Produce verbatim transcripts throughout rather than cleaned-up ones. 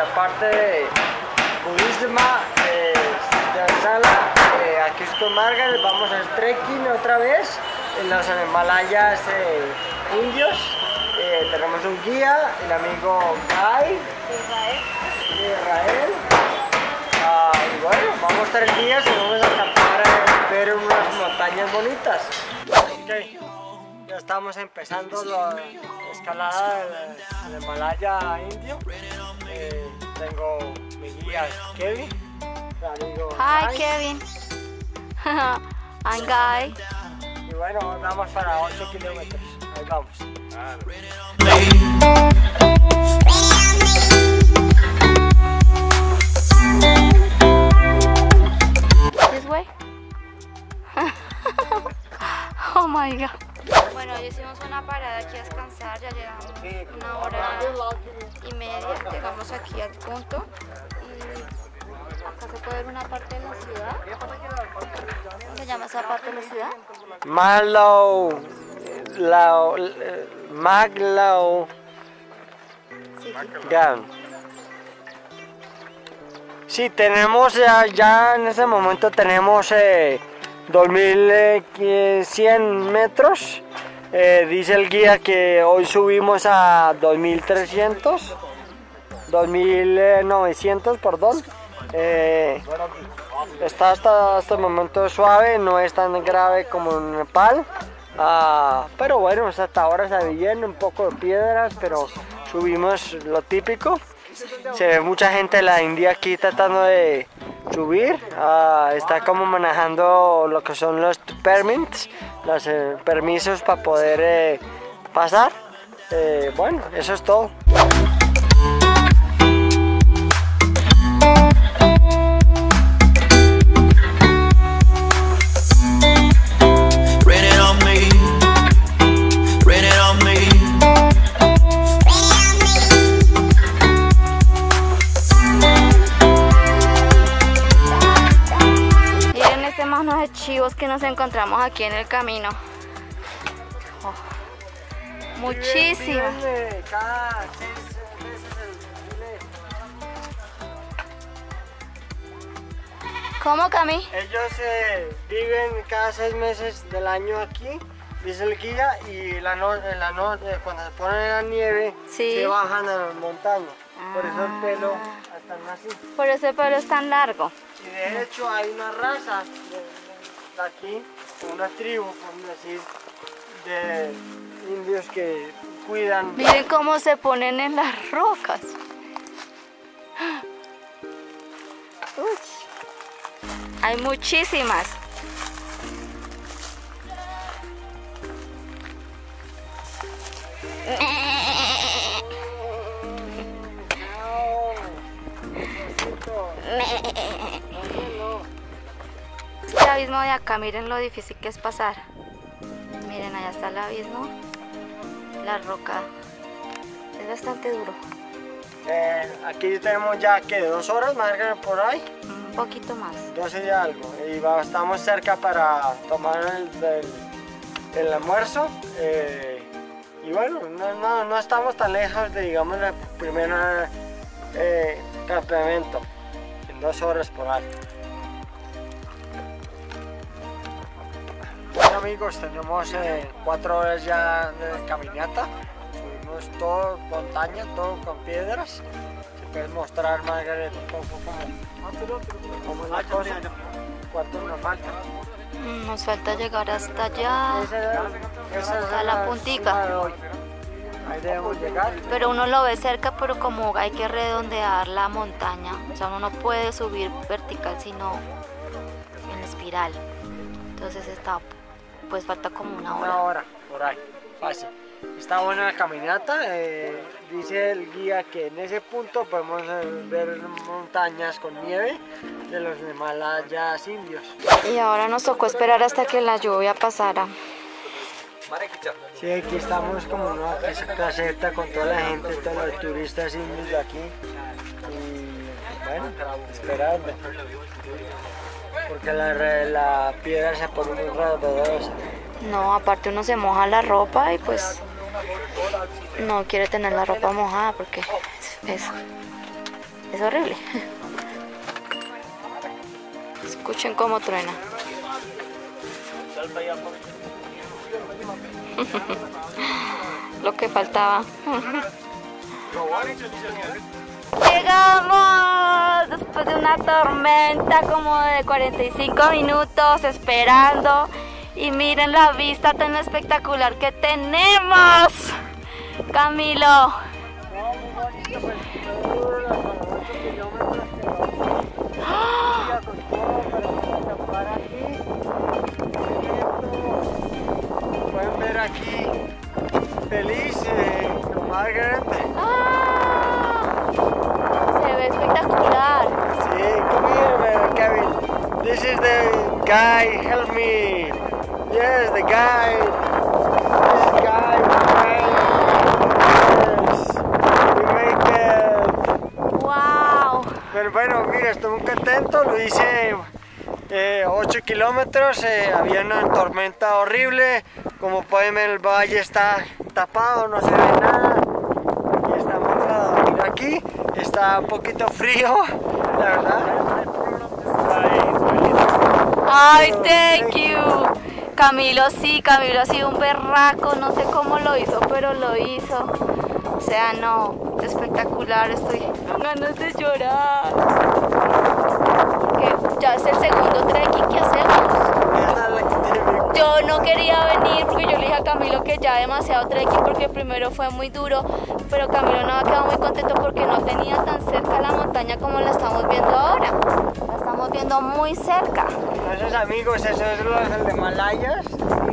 parte de budismo eh, de Sala, eh, aquí es con Margaret, vamos al trekking otra vez en los Himalayas eh, indios. Eh, tenemos un guía, el amigo Guy Israel. de Israel. Ah, y bueno, vamos tres días y vamos a acampar a ver unas montañas bonitas. Okay. Ya estamos empezando la escalada del, del Himalaya indio. Eh, tengo mi guía Kevin, mi amigo Hi Guy. Kevin. I'm Guy. Y bueno, vamos para ocho kilómetros. Ahí vamos. This way. Oh my god. Bueno, ya hicimos una parada aquí a descansar, ya llevamos una hora y media, llegamos aquí al punto y acá se puede ver una parte de la ciudad. ¿Cómo se llama esa parte de la ciudad? Maglow, Lao, Maglow, Sí, Gan. Sí, tenemos ya, ya en este momento tenemos eh, dos mil cien metros. Eh, dice el guía que hoy subimos a dos mil trescientos, dos mil novecientos, perdón. Eh, está hasta este momento suave, no es tan grave como en Nepal. Ah, pero bueno, hasta ahora está bien, un poco de piedras, pero subimos lo típico. Se ve mucha gente de la India aquí tratando de subir. Ah, está como manejando lo que son los permits, los eh, permisos para poder eh, pasar. Eh, bueno, eso es todo. Chivos que nos encontramos aquí en el camino. Oh, muchísimas. ¿Cómo, Cami? Ellos eh, viven cada seis meses del año aquí, dice el guía, y la no, en la noche, cuando se ponen la nieve, sí, se bajan a las montañas. Ah. Por eso el pelo están así. Por eso el pelo es tan largo. Y de hecho hay una raza de, de aquí, una tribu, por decir, de indios que cuidan. Miren cómo se ponen en las rocas. Uy. Hay muchísimas. Este abismo de acá, miren lo difícil que es pasar. Miren, allá está el abismo. La roca es bastante duro. Eh, aquí tenemos ya que dos horas, Margaret, por ahí. Un poquito más. doce y algo. Y va, estamos cerca para tomar el, el, el almuerzo. Eh, y bueno, no, no, no estamos tan lejos de, digamos, el primer eh, campamento. En dos horas por ahí. Bueno amigos, tenemos eh, cuatro horas ya de caminata. Subimos todo montaña, todo con piedras. Si puedes mostrar, Margaret, un poco cómo, cómo es la cosa. ¿Cuánto nos falta? Nos falta llegar hasta allá. Esa, esa Hasta es la puntica. cima de hoy. Ahí debemos llegar. Pero uno lo ve cerca, pero como hay que redondear la montaña, o sea, uno no puede subir vertical sino en espiral. Entonces está, pues falta como una hora. Una hora, por ahí, fácil. Está buena la caminata. Eh, dice el guía que en ese punto podemos eh, ver montañas con nieve de los Himalayas indios. Y ahora nos tocó esperar hasta que la lluvia pasara. Sí, aquí estamos como en una caseta con toda la gente, todos los turistas indios de aquí. Y bueno, esperando. Porque la, la piedra se pone muy resbalosa. No, aparte uno se moja la ropa y pues no quiere tener la ropa mojada porque es peso. Es horrible. Escuchen cómo truena. Lo que faltaba. Llegamos después de una tormenta como de cuarenta y cinco minutos esperando. Y miren la vista tan espectacular que tenemos. Camilo. Pueden ver aquí feliz eh, con Margaret. ¡Ah! Se ve espectacular. Sí, come here, man, Kevin. This is the guy. Help me. Yes, the guy. This is guy. Yes. We make it. Wow. Pero bueno, mira, estoy muy contento. Lo hice eh, ocho kilómetros. Eh, había una tormenta horrible. Como pueden ver, el valle está tapado, no se ve nada. Aquí estamos a dormir aquí. Está un poquito frío, la verdad. Ay, thank you. Camilo, sí, Camilo ha sido un berraco. No sé cómo lo hizo, pero lo hizo. O sea, no, espectacular. Estoy con ganas de llorar. Porque ya es el segundo trekking que hacemos. Yo no quería venir porque yo le dije a Camilo que ya demasiado trekking porque primero fue muy duro, pero Camilo no ha quedado muy contento porque no tenía tan cerca la montaña como la estamos viendo ahora. La estamos viendo muy cerca. Esos amigos, esos son los de Himalayas.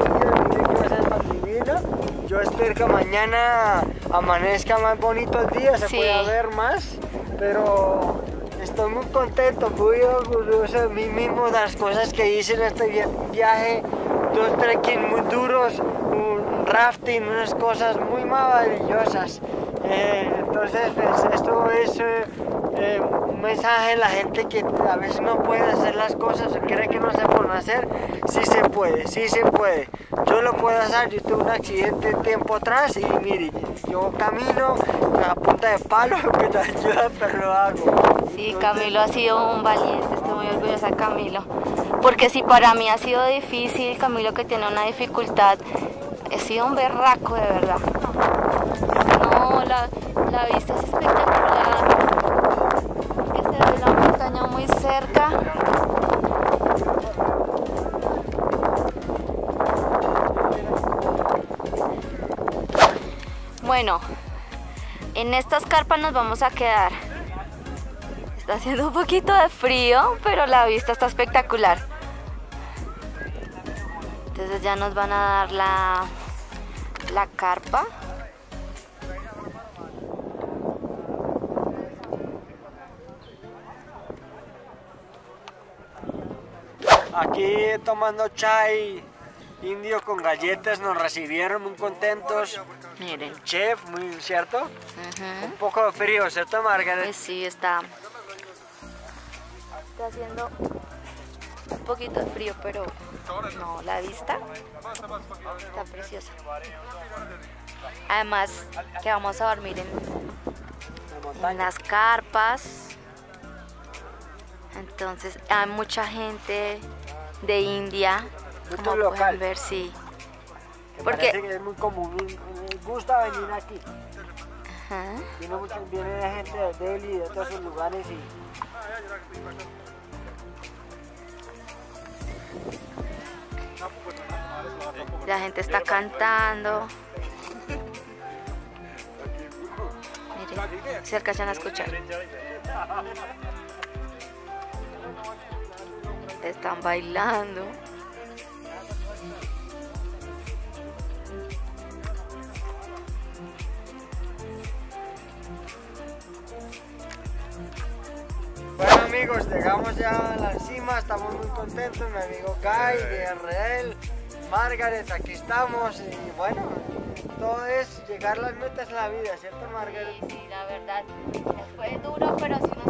Yo espero que mañana amanezca más bonito el día, se Sí. pueda ver más, pero estoy muy contento, muy orgulloso de mí mismo, de las cosas que hice en este viaje. Dos trekking muy duros, un rafting, unas cosas muy maravillosas. Eh, entonces, pues, esto es eh, eh, un mensaje a la gente que a veces no puede hacer las cosas o cree que no se pueden hacer. Sí se puede, sí se puede. Yo lo puedo hacer. Yo tuve un accidente tiempo atrás y mire, yo camino a punta de palo que te ayuda, pero lo hago. Sí, Camilo ha sido un valiente, estoy muy orgullosa de Camilo. Porque si para mí ha sido difícil, Camilo que tiene una dificultad, he sido un berraco de verdad. No, la, la vista es espectacular. Que se ve la montaña muy cerca. Bueno, en estas carpas nos vamos a quedar. Está haciendo un poquito de frío, pero la vista está espectacular. Entonces ya nos van a dar la, la carpa. Aquí tomando chai indio con galletas, nos recibieron muy contentos. Miren. Chef, muy cierto. Uh-huh. Un poco de frío, ¿cierto, Margaret? Pues sí, está, está haciendo un poquito de frío, pero no, la vista está preciosa. Además que vamos a dormir en, en las carpas. Entonces hay mucha gente de India, Mucho como local. pueden ver, sí. Que Porque parece que es muy común, me gusta venir aquí. ajá. Viene, mucho, viene gente de Delhi y de todos esos lugares y La gente está cantando. Miren, se alcanzan a escuchar. Están bailando. bueno, amigos, llegamos ya a la cima, estamos muy contentos, mi amigo Guy, de R L, Margaret, aquí estamos y bueno, todo es llegar a las metas en la vida, ¿cierto, Margaret? Sí, sí, la verdad, fue duro, pero sí